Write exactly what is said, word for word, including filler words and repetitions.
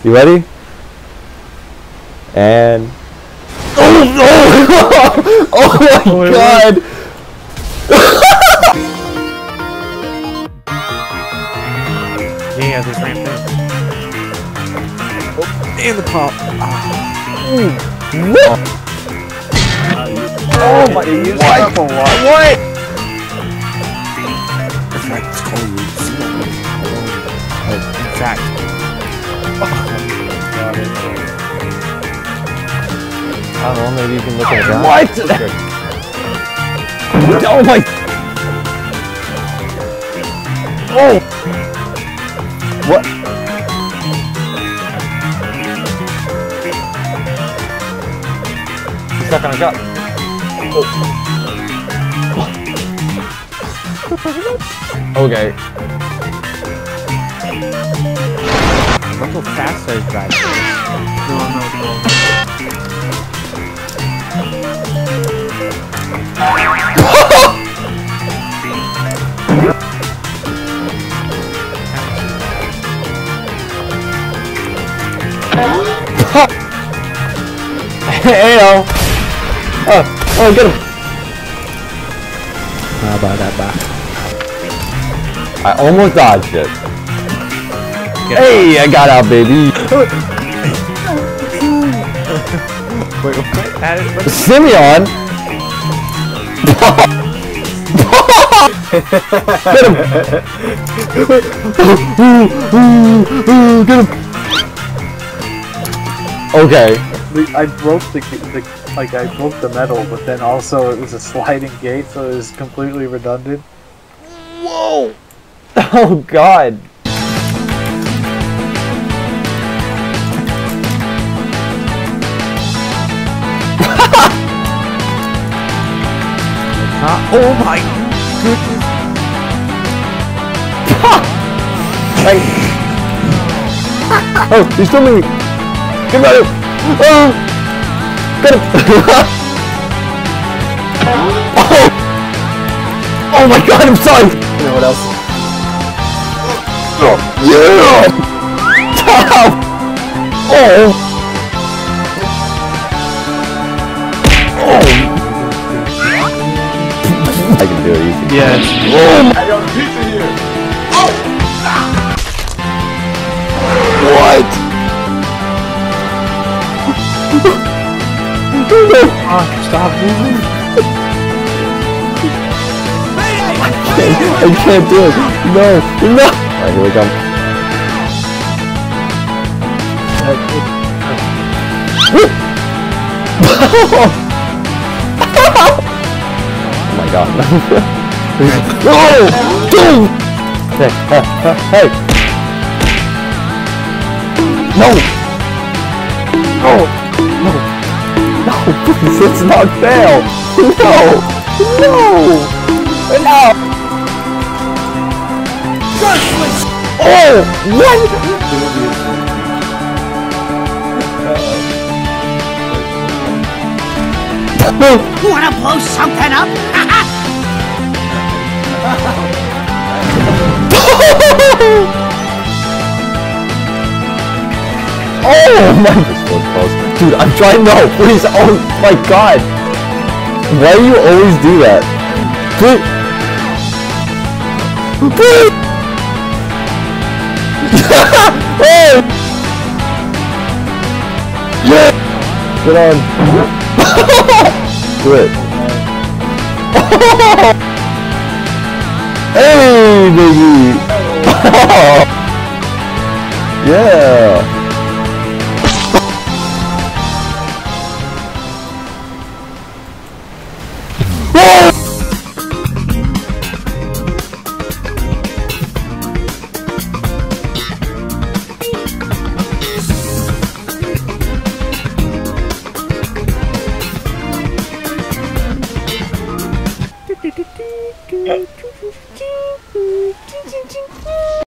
You ready? And oh no! Oh my oh, god! Yeah, this same thing. Oh, and the pop. Ah. What? Oh my! You used what? Up a lot. What? That's right. It's called you. In fact. Oh, I don't know, maybe you can look at that. What? Oh my! Oh! What? He's stuck on a shot. Oh. Okay. Look how fast those guys are. No, no, no. Heyo! Oh, oh, get him! How about that back? I almost dodged it. Get hey, I got out, baby! Wait, what? Add it, what? Simeon! Get him! Get him! Okay. I broke the, the like I broke the metal, but then also it was a sliding gate, so it was completely redundant. Whoa! Oh god! Huh? Oh my goodness! Hey! Oh, he's filming me! Get ready! Oh! Get him! Oh! Oh my god, I'm sorry! You know what else? Oh! Yeah! Oh! Oh! I can do it easy. Yes. Oh! I got a pizza here! What? Oh, stop moving! I can't, I can't do it! No! No! Alright, here we come. Oh my god. Oh! Dude! Hey, hey, hey! No! No! No! No! Please, let's not fail! No! No! No! Oh! What? Wanna blow something up? Oh my! This was close. Dude, I'm trying. No, please. Oh my god. Why do you always do that? Please. Please. Hey. Yeah. Get on. Do it. Hey, baby.